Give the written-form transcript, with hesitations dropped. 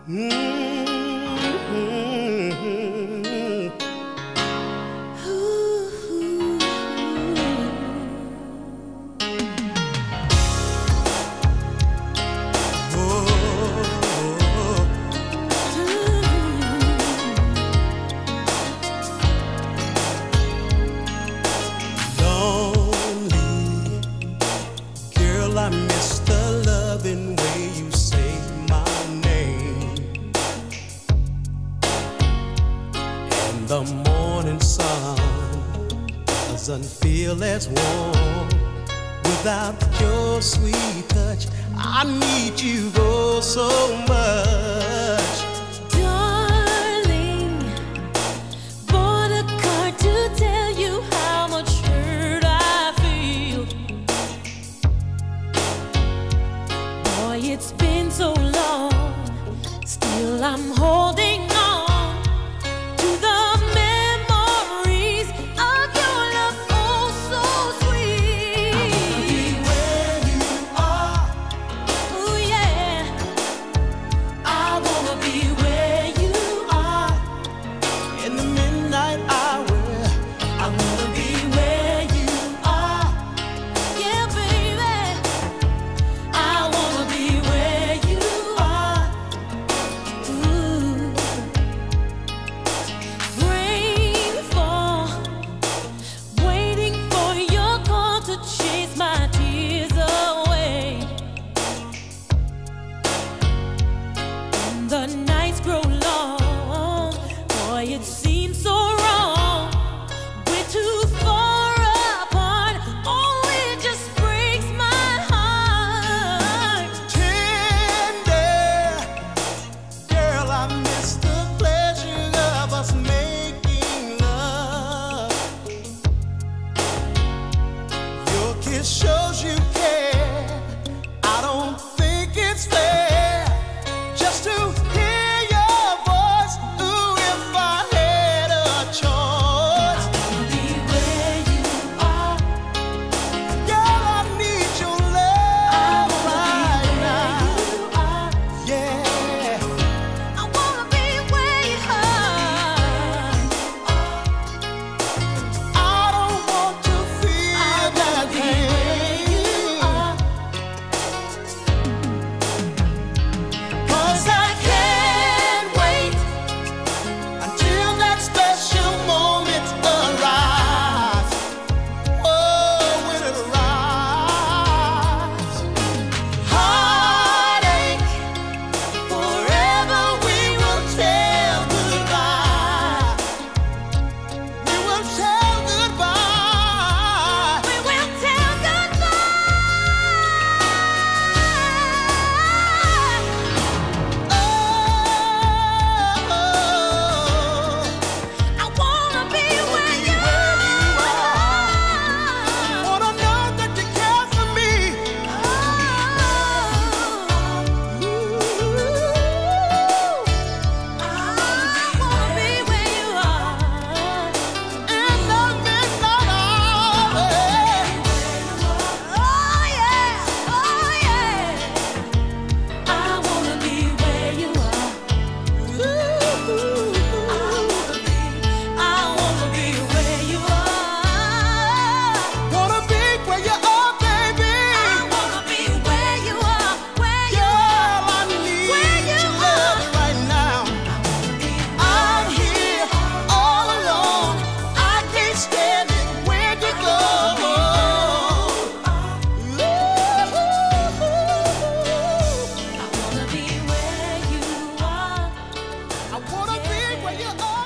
I miss the loving way you say my name. And the morning sun doesn't feel as warm without your sweet touch. I need you oh so much. Darling, bought a card to tell you how much hurt I feel. Boy, it's been so long, still I'm holding on to the memories of your love, oh so sweet. I wanna be where you are. Oh yeah, I wanna be where you are. In the midnight hour, I wanna be where you are. yeah baby, I wanna be where you are. ooh. Rainfall, waiting for your call to chase my tears away. And the nights grow long, boy, it seems so wrong. We're too far apart, oh, it just breaks my heart. Tender, girl, I miss the pleasure of us making love. Your kiss shows you care. I don't think it's fair just to hear your voice. Ooh, if I had a choice, I wanna be where you are. Girl, I need your love right now. Yeah. I wanna be where you are. I don't want to feel that pain, 'cause I can't wait until that special moment arrives. Oh, when it arrives, heartache, forever we will tell goodbye. We will tell goodbye. We will tell goodbye. Oh, I wanna be where you are. wanna know that you care for me. I wanna be where you are. In the midnight hour. Oh yeah, oh yeah. I wanna be where you are. I wanna be where you are. Wanna be where you are, baby. I wanna be where you are, where you Girl, I are, need where you your love right now. I'm here all alone. I can't stand it when you go. I wanna be where you are. I wanna be where you are.